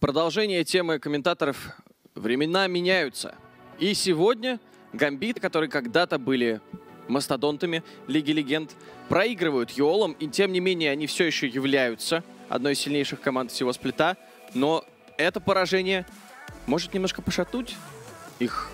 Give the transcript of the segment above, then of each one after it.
Продолжение темы комментаторов. Времена меняются. И сегодня Гамбит, которые когда-то были мастодонтами Лиги Легенд, проигрывают Йолам, и тем не менее они все еще являются одной из сильнейших команд всего сплита. Но это поражение может немножко пошатнуть их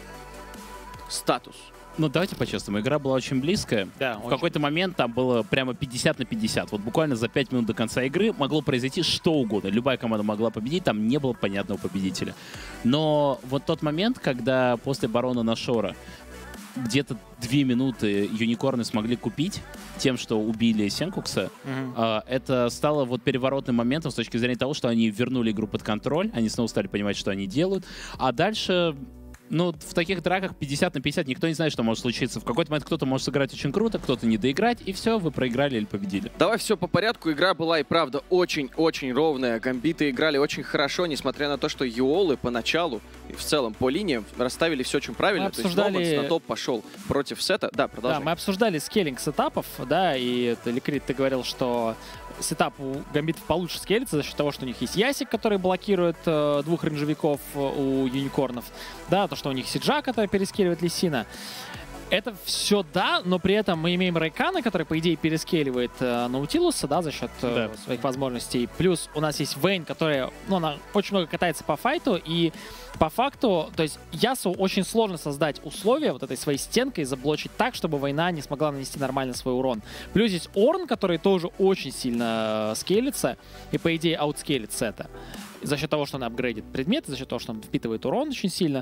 статус. Ну, давайте по-честному, игра была очень близкая. Да, в какой-то момент там было прямо 50 на 50. Вот буквально за 5 минут до конца игры могло произойти что угодно. Любая команда могла победить, там не было понятного победителя. Но вот тот момент, когда после барона на Шора где-то 2 минуты юникорны смогли купить тем, что убили Сенкукса, это стало вот переворотным моментом с точки зрения того, что они вернули игру под контроль, они снова стали понимать, что они делают. А дальше... Ну, в таких драках 50 на 50 никто не знает, что может случиться. В какой-то момент кто-то может сыграть очень круто, кто-то не доиграть, и все, вы проиграли или победили. Давай все по порядку. Игра была и правда очень-очень ровная. Гамбиты играли очень хорошо, несмотря на то, что Йолы поначалу и в целом по линиям расставили все очень правильно. Мы обсуждали... То есть Номанс на топ пошел против сета. Да, продолжай. Да, мы обсуждали скейлинг сетапов, да, и Ликрит, ты говорил, что сетап у гамбитов получше скейлится за счет того, что у них есть Ясик, который блокирует двух рейнджевиков у юникорнов, да, то, что у них Сиджа, который перескеливает Лисина. Это все да, но при этом мы имеем Райкана, который, по идее, перескеливает Наутилуса, да, за счет своих возможностей. Плюс у нас есть Вейн, которая, ну, она очень много катается по файту, и по факту, то есть Ясу очень сложно создать условия вот этой своей стенкой заблочить так, чтобы Вейна не смогла нанести нормально свой урон. Плюс есть Орн, который тоже очень сильно скейлится, и, по идее, аутскейлит сета. За счет того, что он апгрейдит предметы, за счет того, что он впитывает урон очень сильно.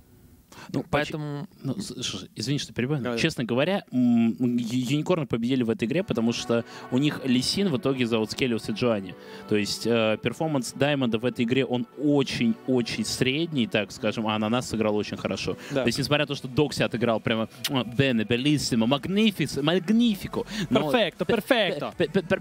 Ну, поэтому... Ну, извини, что перебиваю. Да, честно говоря, юникорны победили в этой игре, потому что у них Лисин в итоге заутскейлился Джоанни. То есть перформанс Даймонда в этой игре, он очень-очень средний, так скажем, а Ананас сыграл очень хорошо. Да. То есть, несмотря на то, что Докси отыграл прямо Бене, Белиссимо, Магнифико. Перфекто.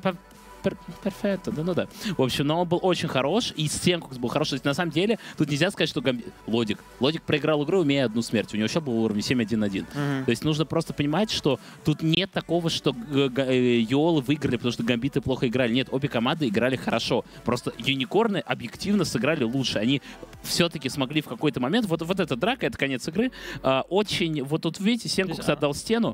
Перфекто, да, ну да. В общем, но он был очень хорош, и Сенкукс был хорош. То есть, на самом деле, тут нельзя сказать, что Лодик проиграл игру, имея одну смерть. У него сейчас был уровень 7-1-1. То есть нужно просто понимать, что тут нет такого, что Йолы выиграли, потому что гамбиты плохо играли. Нет, обе команды играли хорошо. Просто юникорны объективно сыграли лучше. Они все-таки смогли в какой-то момент, вот эта драка, это конец игры, очень, вот тут видите, Сенкукс отдал стену,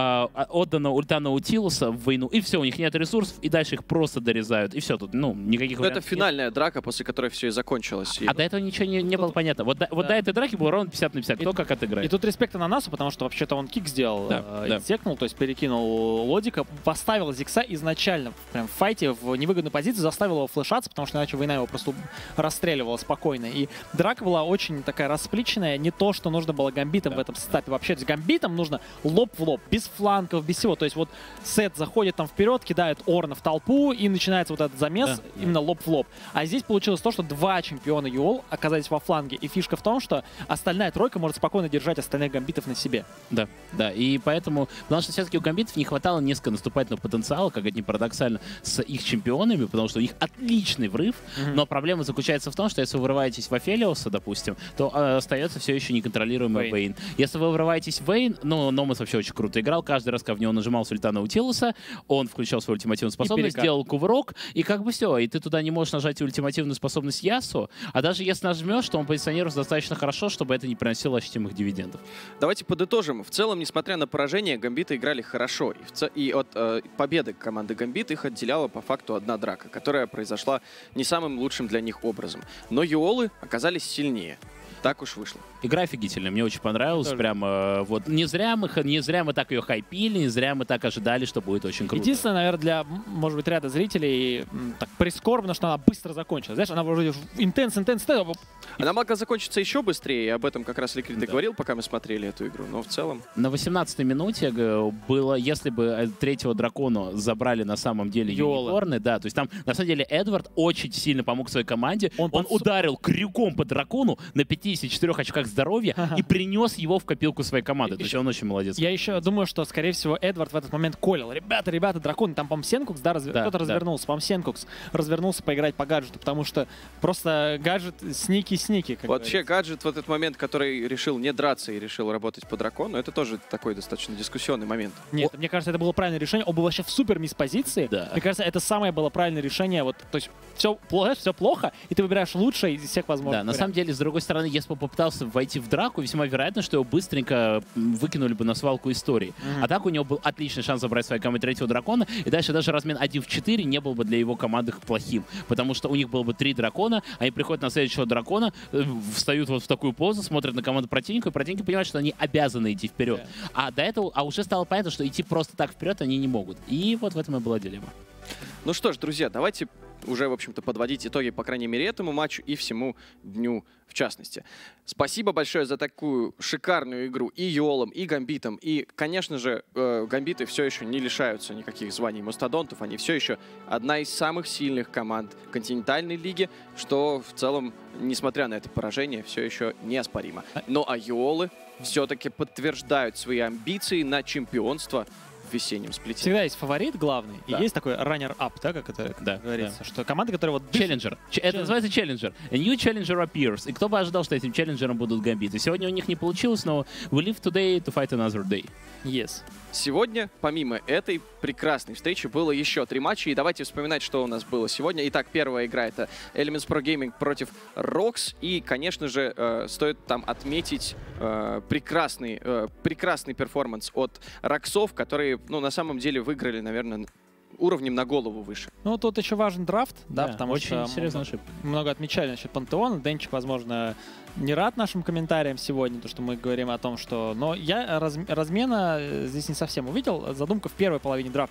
отдано ульта Наутилуса в войну, и все, у них нет ресурсов, и дальше их просто дорезают, и все, тут, ну, никаких вариантов. Это финальная драка, после которой все и закончилось. А до этого ничего не было понятно. Вот до этой драки было ровно 50 на 50, кто как отыграет. И тут респект Ананасу, потому что вообще-то он кик сделал, зекнул, то есть перекинул Лодика, поставил Зикса изначально прям в файте в невыгодную позицию, заставил его флешаться, потому что иначе Война его просто расстреливала спокойно. И драка была очень такая распличенная, не то, что нужно было гамбитам в этом сетапе. Вообще, с гамбитом нужно лоб в лоб, без фланков, без всего. То есть вот сет заходит там вперед, кидает Орна в толпу, и начинается вот этот замес именно лоб в лоб. А здесь получилось то, что два чемпиона ЮОЛ оказались во фланге. И фишка в том, что остальная тройка может спокойно держать остальных гамбитов на себе. Да, да. И поэтому, потому что все-таки у гамбитов не хватало несколько наступательного потенциала, как это не парадоксально, с их чемпионами, потому что у них отличный врыв. Но проблема заключается в том, что если вы врываетесь в Офелиуса, допустим, то остается все еще неконтролируемый Вейн. Если вы врываетесь в Вейн, ну, Номас вообще очень круто играл. Каждый раз, когда в него нажимал с ульта Наутилуса, он включал свою ультимативную способность, делал кувырок, и как бы все, и ты туда не можешь нажать ультимативную способность Ясу, а даже если нажмешь, то он позиционируется достаточно хорошо, чтобы это не приносило ощутимых дивидендов. Давайте подытожим. В целом, несмотря на поражение, гамбиты играли хорошо. И от победы команды Гамбит их отделяла по факту одна драка, которая произошла не самым лучшим для них образом. Но Йолы оказались сильнее. Так уж вышло. Игра офигительная, мне очень понравилась. Прям вот не зря мы так ее хайпили, не зря мы так ожидали, что будет очень круто. Единственное, наверное, для, может быть, ряда зрителей так прискорбно, что она быстро закончилась. Знаешь, она вроде интенс. Она могла закончиться еще быстрее, и об этом как раз Ликрит говорил, пока мы смотрели эту игру. Но в целом... На 18-й минуте было, если бы третьего дракона забрали на самом деле юникорны, да, то есть там, на самом деле, Эдвард очень сильно помог своей команде. Он ударил крюком по дракону на 50 54 очках здоровья и принес его в копилку своей команды. То есть он очень молодец. Я еще думаю, что, скорее всего, Эдвард в этот момент колил. Ребята, драконы, там, по-моему, Сенкукс, да, кто-то развернулся. По-моему, Сенкукс развернулся поиграть по гаджету, потому что просто гаджет сники-сники, как Вообще, говорится. гаджет в этот момент, который решил не драться и решил работать по дракону, это тоже такой достаточно дискуссионный момент. Нет, мне кажется, это было правильное решение. Он был вообще в супер мисс-позиции. Да. Мне кажется, это самое было правильное решение. Вот, то есть все плохо, и ты выбираешь лучшее из всех возможных. Да, на самом деле, с другой стороны, если бы попытался войти в драку, весьма вероятно, что его быстренько выкинули бы на свалку истории. А так у него был отличный шанс забрать в своей команде третьего дракона, и дальше даже размен 1 в 4 не был бы для его команды плохим, потому что у них было бы 3 дракона, они приходят на следующего дракона, встают вот в такую позу, смотрят на команду противника, и противники понимают, что они обязаны идти вперед. А до этого, уже стало понятно, что идти просто так вперед они не могут. И вот в этом и была дилемма. Ну что ж, друзья, давайте уже, в общем-то, подводить итоги, по крайней мере, этому матчу и всему дню в частности. Спасибо большое за такую шикарную игру и Йолом, и Гамбитом. И, конечно же, Гамбиты все еще не лишаются никаких званий мастодонтов. Они все еще одна из самых сильных команд континентальной лиги, что в целом, несмотря на это поражение, все еще неоспоримо. Но Йолы все-таки подтверждают свои амбиции на чемпионство в весеннем сплите. Всегда есть фаворит главный, Да. и есть такой раннер-ап, да, как это говорится, что команда, которая вот... Челленджер. Это называется челленджер. A new challenger appears. И кто бы ожидал, что этим челленджером будут гамбиты. Сегодня у них не получилось, но we live today to fight another day. Yes. Сегодня, помимо этой прекрасной встречи, было еще 3 матча. И давайте вспоминать, что у нас было сегодня. Итак, первая игра — это Elements Pro Gaming против ROX. И, конечно же, стоит там отметить прекрасный перформанс от Роксов, которые, ну, на самом деле выиграли, наверное, уровнем на голову выше. Ну, тут еще важен драфт, да, Да, потому очень что серьезная ошибка. много отмечали насчет Пантеона. Денчик, возможно, не рад нашим комментариям сегодня, то, что мы говорим о том, что... Но я размена здесь не совсем увидел. Задумка в первой половине драфта.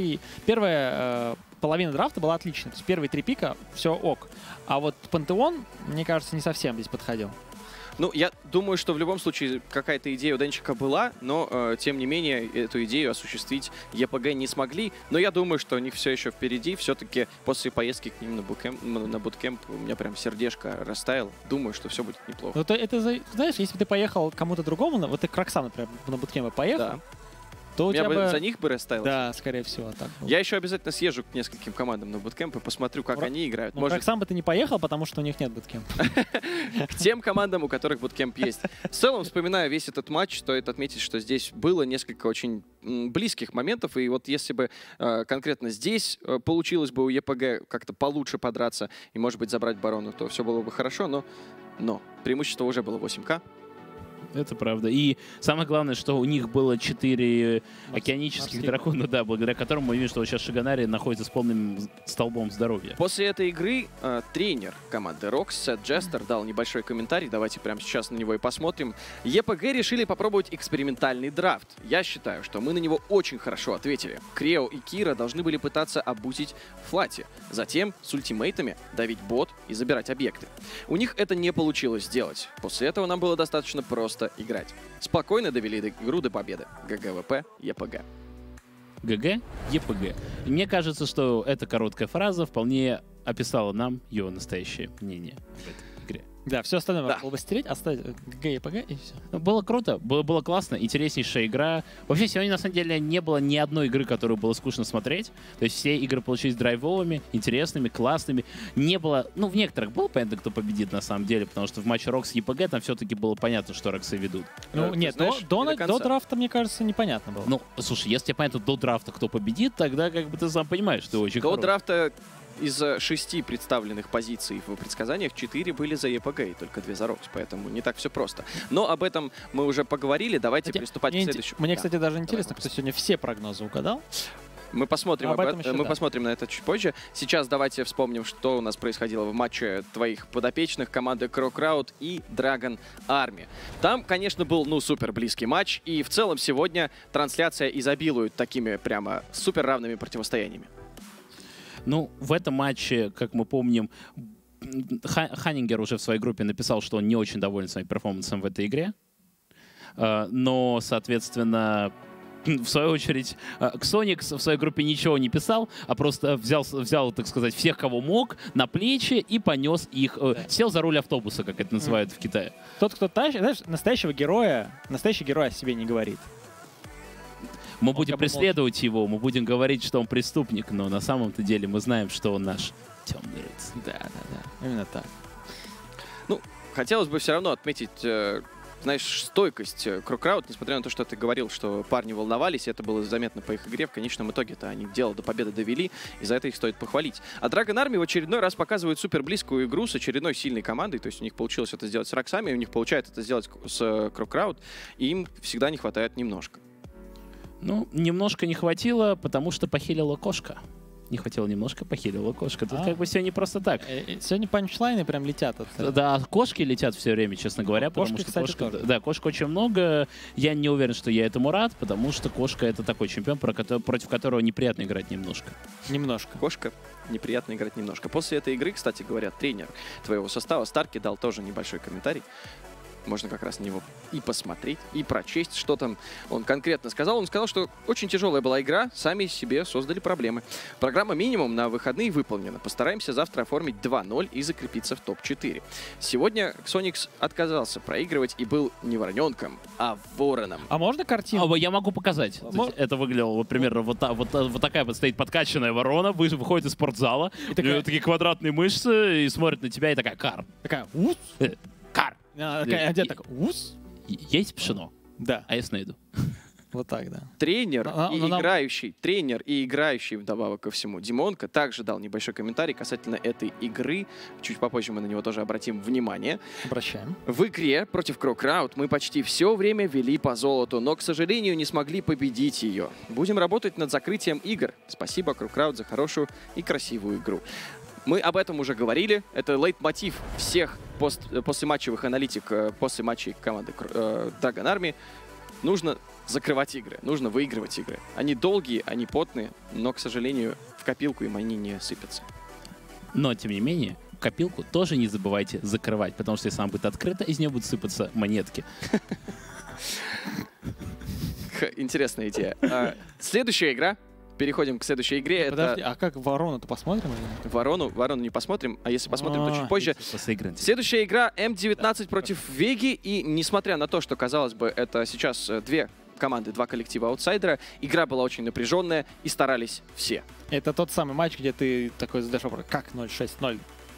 Первая половина драфта была отличной. То есть первые 3 пика — все ок. А вот Пантеон, мне кажется, не совсем здесь подходил. Ну, я думаю, что в любом случае какая-то идея у Денчика была, но, тем не менее, эту идею осуществить ЕПГ не смогли. Но я думаю, что у них все еще впереди. Все-таки после поездки к ним на буткемп у меня прям сердечко растаяло. Думаю, что все будет неплохо. Ну, знаешь, если бы ты поехал к кому-то другому, вот ты к Роксам, например, на буткемп поехал, Да. то у У меня тебя бы бы... за них бы растаяло. Да, скорее всего, так было. Я еще обязательно съезжу к нескольким командам на буткемп и посмотрю, как они играют. Ну, Может, к Роксам бы ты не поехал, потому что у них нет буткемпа. к тем командам, у которых буткемп есть. В целом, вспоминая весь этот матч, стоит отметить, что здесь было несколько очень близких моментов. И вот если бы конкретно здесь получилось бы у ЕПГ как-то получше подраться и, может быть, забрать барону, то все было бы хорошо. Но преимущество уже было 8К. Это правда. И самое главное, что у них было 4 океанических дракона, да, благодаря которым мы видим, что сейчас Шиганари находится с полным столбом здоровья. После этой игры тренер команды ROX, Сет Джестер, дал небольшой комментарий. Давайте прямо сейчас на него и посмотрим. ЕПГ решили попробовать экспериментальный драфт. Я считаю, что мы на него очень хорошо ответили. Крео и Кира должны были пытаться обузить Флати. Затем с ультимейтами давить бот и забирать объекты. У них это не получилось сделать. После этого нам было достаточно просто играть. Спокойно довели игру до победы. ГГВП, ЕПГ. ГГ, ЕПГ. И мне кажется, что эта короткая фраза вполне описала нам его настоящее мнение в этой игре. Да, все остальное Да. можно было бы стереть, оставить ГГ и ПГ, и все. Ну, было круто, было классно, интереснейшая игра. Вообще, сегодня, на самом деле, не было ни одной игры, которую было скучно смотреть. То есть все игры получились драйвовыми, интересными, классными. Не было... Ну, в некоторых было понятно, кто победит на самом деле, потому что в матче Рокс и ЕПГ там все-таки было понятно, что Роксы ведут. Ну, Ты нет, знаешь, до не до конца. драфта, мне кажется, непонятно было. Ну, слушай, если тебе понятно до драфта, кто победит, тогда как бы ты сам понимаешь, что очень До хорош. драфта из 6 представленных позиций в предсказаниях 4 были за ЕПГ и только 2 за ROX, поэтому не так все просто. Но об этом мы уже поговорили, давайте Кстати, приступать к следующему. Мне, Да. кстати, даже Давай, интересно, кто сегодня все прогнозы угадал. Мы посмотрим, Об этом еще мы да. посмотрим на это чуть позже. Сейчас давайте вспомним, что у нас происходило в матче твоих подопечных команды Crow и Dragon Army. Там, конечно, был, супер близкий матч, и в целом сегодня трансляция изобилует такими прямо супер равными противостояниями. Ну, в этом матче, как мы помним, Ханингер уже в своей группе написал, что он не очень доволен своим перформансом в этой игре. Но, соответственно, в свою очередь, Ксоникс в своей группе ничего не писал, а просто взял, так сказать, всех, кого мог, на плечи и понес их, сел за руль автобуса, как это называют в Китае. Тот, кто тащит, знаешь, настоящий герой о себе не говорит. Мы будем преследовать его, мы будем говорить, что он преступник, но на самом-то деле мы знаем, что он наш темный рыцарь. Да. Именно так. Ну, хотелось бы все равно отметить, знаешь, стойкость Кроккрауд, несмотря на то, что ты говорил, что парни волновались, и это было заметно по их игре, в конечном итоге-то они дело до победы довели, и за это их стоит похвалить. А Dragon Army в очередной раз показывает супер близкую игру с очередной сильной командой, то есть у них получилось это сделать с Роксами, у них получается это сделать с Кроккрауд, и им всегда не хватает немножко. Ну, немножко не хватило, потому что похилила кошка. Не хватило немножко, похилила кошка. Тут как бы все не просто так. Сегодня панчлайны прям летят. Да, кошки летят все время, честно говоря, потому кошки, что кстати, кошка, тоже. да, кошек очень много. Я не уверен, что я этому рад, потому что кошка — это такой чемпион, против которого неприятно играть немножко. Немножко. Кошка неприятно играть немножко. После этой игры, кстати говоря, тренер твоего состава Старки дал тоже небольшой комментарий. Можно как раз на него и посмотреть, и прочесть, что там он конкретно сказал. Он сказал, что очень тяжелая была игра, сами себе создали проблемы. Программа минимум на выходные выполнена. Постараемся завтра оформить 2-0 и закрепиться в топ-4. Сегодня Ксоникс отказался проигрывать и был не вороненком, а вороном. А можно картину? Я могу показать. Это выглядело вот примерно вот такая вот стоит подкачанная ворона, выходит из спортзала, у нее такие квадратные мышцы, и смотрит на тебя, и такая: Кар. Такая, Кар. Одет так, ус? Есть пшено? Да. А я найду. Вот так, да. Тренер и играющий вдобавок ко всему Димонка также дал небольшой комментарий касательно этой игры. Чуть попозже мы на него тоже обратим внимание. Обращаем. В игре против Кроккрауд мы почти все время вели по золоту, но, к сожалению, не смогли победить ее. Будем работать над закрытием игр. Спасибо, Кроккрауд, за хорошую и красивую игру. Мы об этом уже говорили. Это лейтмотив всех послематчевых аналитик, после матчей команды Dragon Army. Нужно закрывать игры, нужно выигрывать игры. Они долгие, они потные, но, к сожалению, в копилку им они не сыпятся. Но, тем не менее, копилку тоже не забывайте закрывать, потому что если она будет открыта, из нее будут сыпаться монетки. Интересная идея. Следующая игра. Переходим к следующей игре. Подожди, а как Ворону-то посмотрим? Ворону не посмотрим, а если посмотрим, то чуть позже. Следующая игра М19 против Веги. И несмотря на то, что, казалось бы, это сейчас две команды, два коллектива аутсайдера, игра была очень напряженная и старались все. Это тот самый матч, где ты такой задаешь вопрос: как 0-6-0?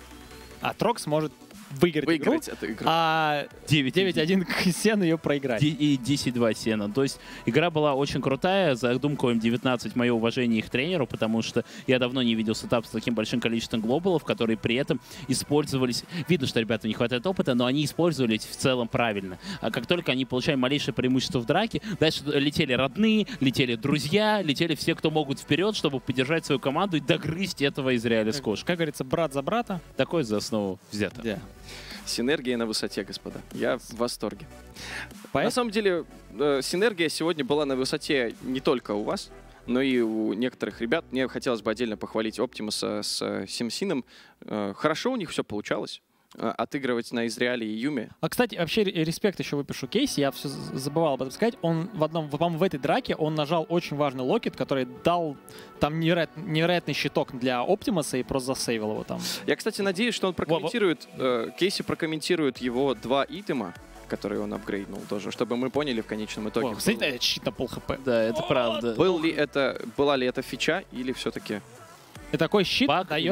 А Трокс может выиграть эту игру. А 9-1 Сен ее проиграть. И 10-2 Сена. То есть игра была очень крутая. Задумку М19 мое уважение их тренеру, потому что я давно не видел сетап с таким большим количеством глобалов, которые при этом использовались. Видно, что ребятам не хватает опыта, но они использовались в целом правильно. А как только они получали малейшее преимущество в драке, дальше летели родные, летели друзья, летели все, кто могут вперед, чтобы поддержать свою команду и догрызть этого Израиля с кошкой. Как говорится, брат за брата. Такое за основу взято. Да. Синергия на высоте, господа. Я в восторге. На самом деле, синергия сегодня была на высоте не только у вас, но и у некоторых ребят. Мне хотелось бы отдельно похвалить Оптимуса с Симсином. Хорошо у них все получалось. Отыгрывать на Израиле и Юме. А, кстати, вообще респект еще выпишу Кейси. Я все забывал об этом сказать. Он по-моему, в этой драке он нажал очень важный локет, который дал там невероятный щиток для Оптимуса и просто засейвил его там. Я, кстати, надеюсь, что он прокомментирует, Кейси прокомментирует его 2 итема, которые он апгрейднул тоже, чтобы мы поняли в конечном итоге. Кстати, это щит на пол хп. Да, это правда. Была ли это фича или все-таки... И такой щит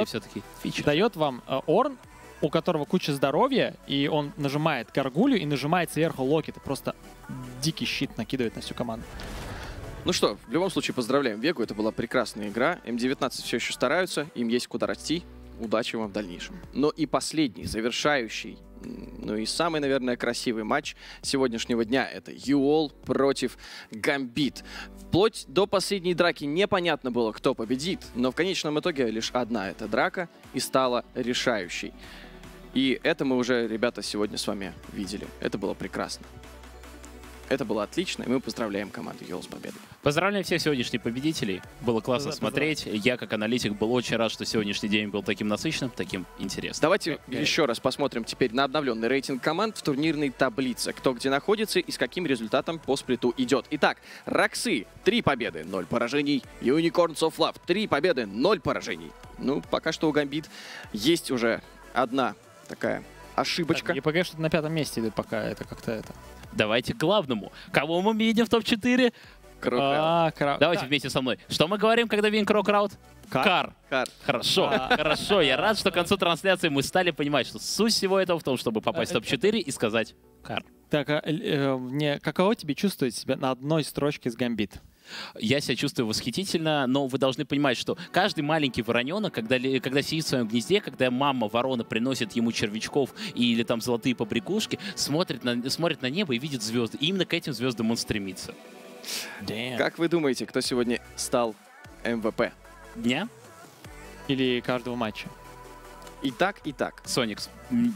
дает вам Орн, у которого куча здоровья, и он нажимает горгулью и нажимает сверху локет. И просто дикий щит накидывает на всю команду. Ну что, в любом случае поздравляем Вегу, это была прекрасная игра. М19 все еще стараются, им есть куда расти. Удачи вам в дальнейшем. Но и последний, завершающий, ну и самый, наверное, красивый матч сегодняшнего дня — это Юол против Гамбит. Вплоть до последней драки непонятно было, кто победит, но в конечном итоге лишь одна эта драка и стала решающей. И это мы уже, ребята, сегодня с вами видели. Это было прекрасно. Это было отлично, и мы поздравляем команду Йол с победой. Поздравляем всех сегодняшних победителей. Было классно смотреть. Я, как аналитик, был очень рад, что сегодняшний день был таким насыщенным, таким интересным. Давайте еще раз посмотрим теперь на обновленный рейтинг команд в турнирной таблице. Кто где находится и с каким результатом по сплиту идет. Итак, Роксы 3 победы, 0 поражений. Unicorns of Love 3 победы, 0 поражений. Ну, пока что у Гамбит есть уже одна такая ошибочка. И пока что на 5-м месте идут, пока это как-то это. Давайте к главному. Кого мы видим в топ-4? Давайте вместе со мной. Что мы говорим, когда видим Крокраут? Кар. Хорошо, хорошо. Я рад, что к концу трансляции мы стали понимать, что суть всего этого в том, чтобы попасть в топ-4 и сказать Кар. Так, каково тебе чувствовать себя на одной строчке с Гамбит? Я себя чувствую восхитительно, но вы должны понимать, что каждый маленький вороненок, когда сидит в своем гнезде, когда мама ворона приносит ему червячков или там золотые побрякушки, смотрит на небо и видит звезды. И именно к этим звездам он стремится. Как вы думаете, кто сегодня стал МВП? Дня? Или каждого матча? И так, и так. Соникс.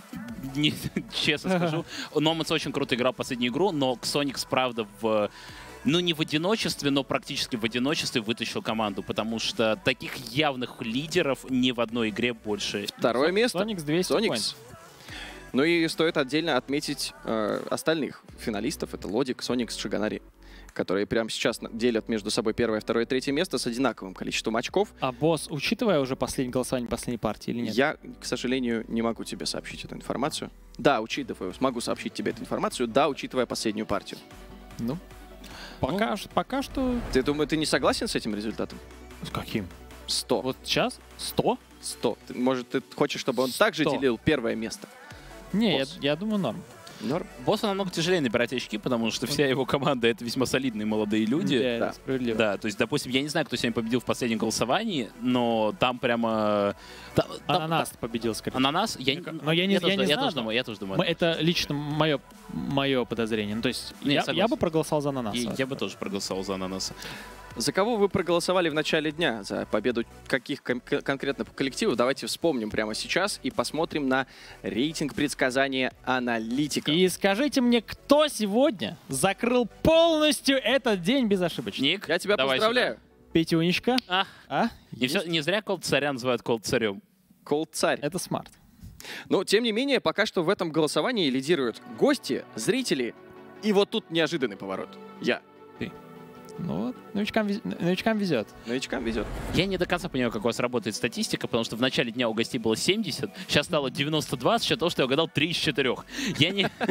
Честно скажу. Номадс очень круто играл последнюю игру, но Соникс, правда, не в одиночестве, но практически в одиночестве вытащил команду, потому что таких явных лидеров ни в одной игре больше. Второе место. Соникс 200 Соникс. Ну и стоит отдельно отметить остальных финалистов. Это Лодик, Соникс, Шиганари, которые прямо сейчас делят между собой первое, второе и третье место с одинаковым количеством очков. А босс, учитывая уже последнее голосование последней партии или нет? Я, к сожалению, не могу тебе сообщить эту информацию. Да, учитывая, смогу сообщить тебе эту информацию, да, учитывая последнюю партию. Ну, пока что... Ты не согласен с этим результатом? С каким? 100. Вот сейчас? 100? 100. Может, ты хочешь, чтобы он также делил первое место? Не, я думаю, норм. Норм. Боссу намного тяжелее набирать очки, потому что вся его команда — это весьма солидные молодые люди. Да, справедливо. Да, то есть, допустим, я не знаю, кто сегодня победил в последнем голосовании, но там прямо... Ананас победил, скорее. Ананас? Но я не знаю. Я тоже думаю. Это лично мое подозрение. Ну, то есть я бы проголосовал за Ананаса. Я бы тоже проголосовал за Ананаса. За кого вы проголосовали в начале дня? За победу каких конкретно коллективов? Давайте вспомним прямо сейчас и посмотрим на рейтинг предсказания аналитиков. И скажите мне, кто сегодня закрыл полностью этот день безошибочно? Ник, Я тебя поздравляю. Петюнечка. Не зря Колд Царя называют Колд Царем. Колд Царь. Это смарт. Но, тем не менее, пока что в этом голосовании лидируют гости, зрители. И вот тут неожиданный поворот. Ну вот, новичкам везет. Новичкам везет. Я не до конца понимаю, как у вас работает статистика, потому что в начале дня у гостей было 70, сейчас стало 92, с учетом того, что я угадал 3 из 4. Я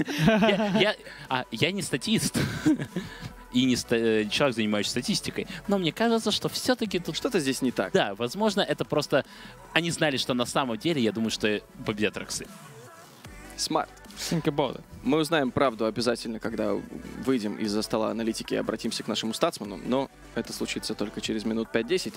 не статист и не человек, занимающийся статистикой, но мне кажется, что все-таки тут... Что-то здесь не так. Да, возможно, это просто... Они знали, что на самом деле, я думаю, что победят Роксы. Смарт. Think about it. Мы узнаем правду обязательно, когда выйдем из-за стола аналитики и обратимся к нашему статсману, но это случится только через минут 5-10.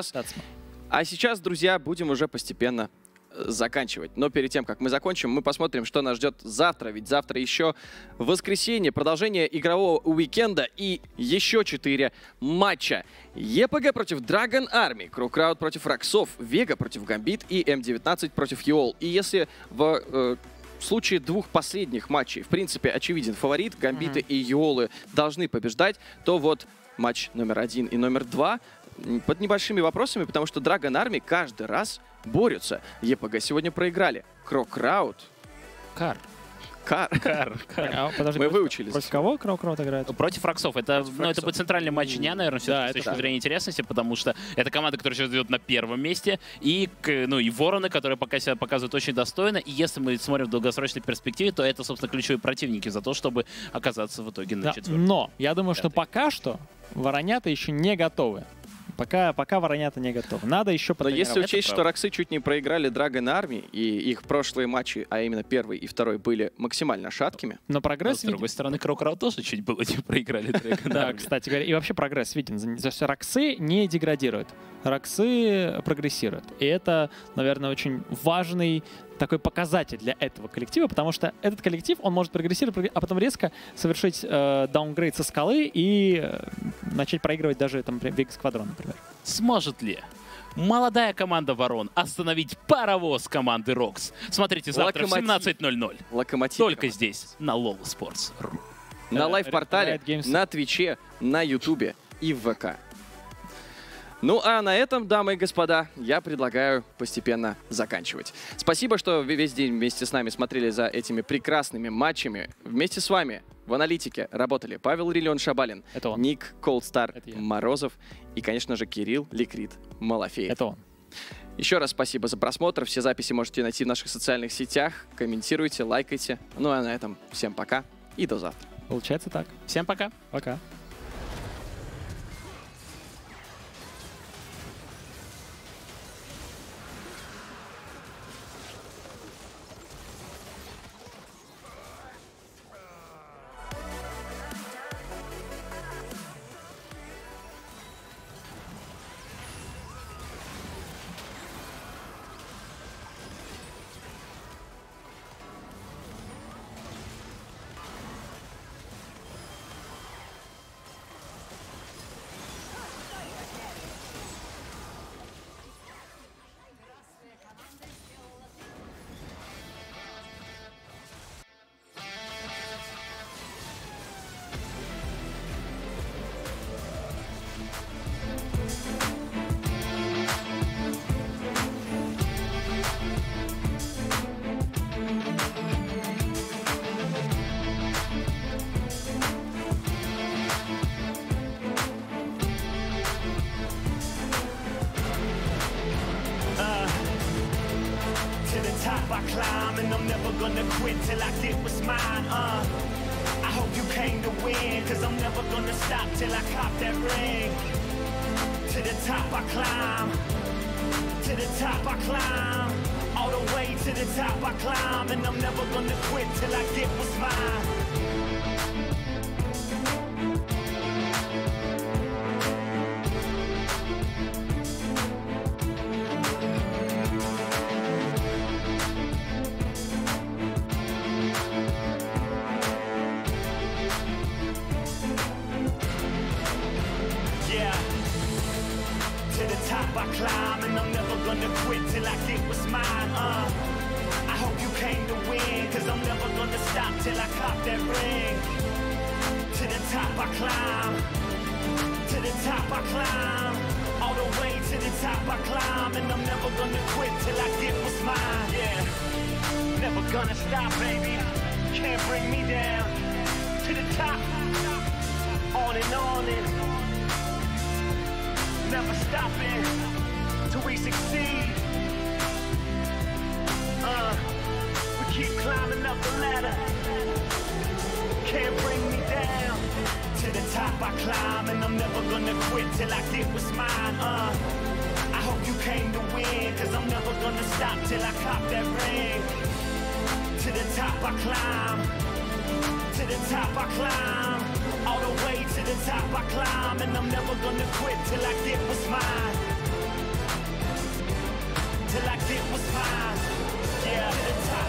А сейчас, друзья, будем уже постепенно заканчивать. Но перед тем, как мы закончим, мы посмотрим, что нас ждет завтра. Ведь завтра еще воскресенье, продолжение игрового уикенда и еще 4 матча. ЕПГ против Dragon Army, Крокраут против Роксов, Вега против Гамбит и М19 против Йол. И если в случае двух последних матчей, в принципе, очевиден фаворит, Гамбиты и Йолы должны побеждать, то вот матч номер 1 и номер 2 под небольшими вопросами, потому что Dragon Army каждый раз борются. ЕПГ сегодня проиграли. Крокраут. Кар. Подожди, Мы выучили. Против кого Крокраут играет? Против Роксов. Это будет центральный матч дня, наверное, с точки зрения интересности, потому что это команда, которая сейчас идет на первом месте, и Вороны, которые пока себя показывают очень достойно. И если мы смотрим в долгосрочной перспективе, то это, собственно, ключевые противники за то, чтобы оказаться в итоге на четвертом. Но я думаю, что пока что воронята еще не готовы. Пока воронята не готовы. Надо еще потренировать. Но если учесть, что Роксы чуть не проиграли Dragon Army, и их прошлые матчи, а именно первый и второй, были максимально шаткими. Но прогресс... с другой стороны, Крокраут тоже чуть было не проиграли Dragon Army. Да, кстати говоря. И вообще прогресс виден. То есть Роксы не деградируют. Роксы прогрессируют. И это, наверное, очень важный такой показатель для этого коллектива, потому что этот коллектив, он может прогрессировать, а потом резко совершить даунгрейд со скалы и начать проигрывать даже там Вега Сквадрон, например. Сможет ли молодая команда Ворон остановить паровоз команды Рокс? Смотрите завтра в 17:00. Локомотив. Только здесь, на LoL Sports.ru. на лайв-портале, Riot Games. на Твиче, на Ютубе и в ВК. Ну а на этом, дамы и господа, я предлагаю постепенно заканчивать. Спасибо, что вы весь день вместе с нами смотрели за этими прекрасными матчами. Вместе с вами в аналитике работали Павел Риллион Шабалин, Это он. Ник Колдстар Это я. Морозов и, конечно же, Кирилл Ликрит Малафеев. Это он. Еще раз спасибо за просмотр. Все записи можете найти в наших социальных сетях. Комментируйте, лайкайте. Ну а на этом всем пока и до завтра. Получается так. Всем пока. Пока. To the top I climb and I'm never gonna quit till I get what's mine. I hope you came to win, cause I'm never gonna stop till I cop that ring. To the top I climb, to the top I climb, all the way to the top I climb, and I'm never gonna quit till I get what's mine. Yeah, to the top I climb and I'm never gonna quit till I get what's mine. I hope you came to win, cause I'm never gonna stop till I cop that ring. To the top I climb, to the top I climb, all the way to the top I climb, and I'm never gonna quit till I get what's mine. Yeah, never gonna stop, baby, can't bring me down. To the top, on and never stopping till we succeed. We keep climbing up the ladder, can't bring me down. To the top I climb and I'm never gonna quit till I get what's mine. I hope you came to win, cause I'm never gonna stop till I cop that ring. To the top I climb, to the top I climb, all the way to the top I climb, and I'm never gonna quit till I get what's mine. Till I get what's mine. Yeah, to the top.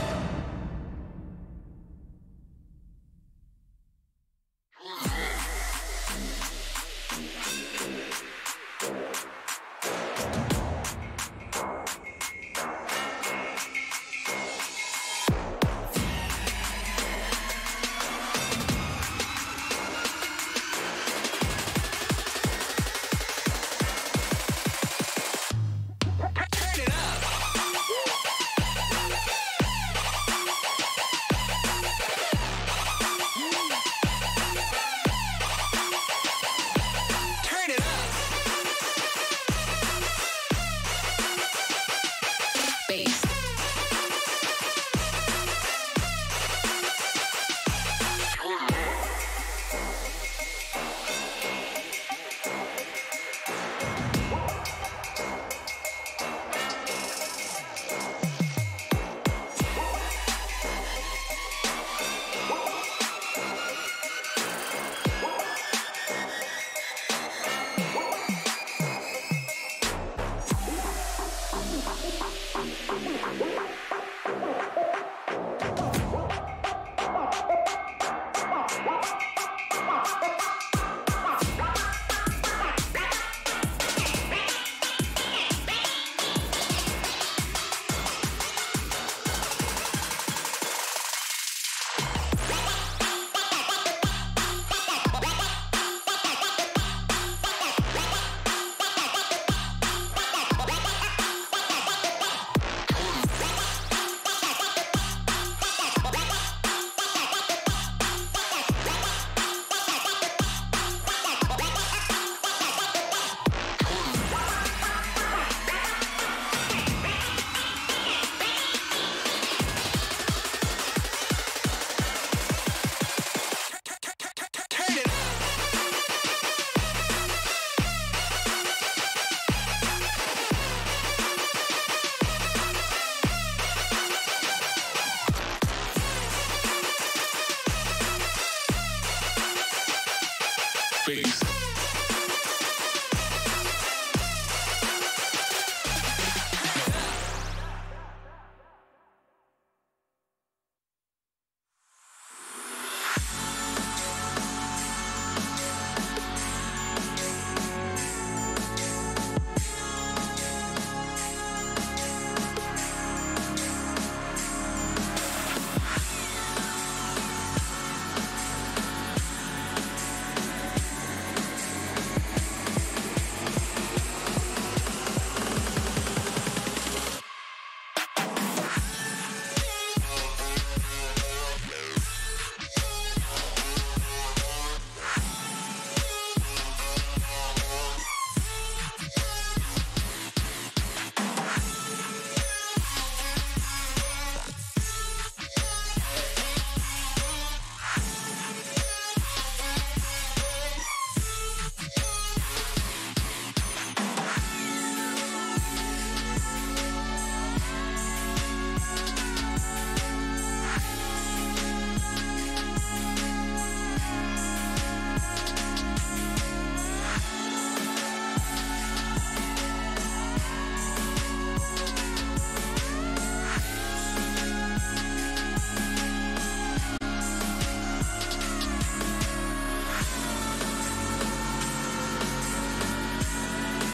face.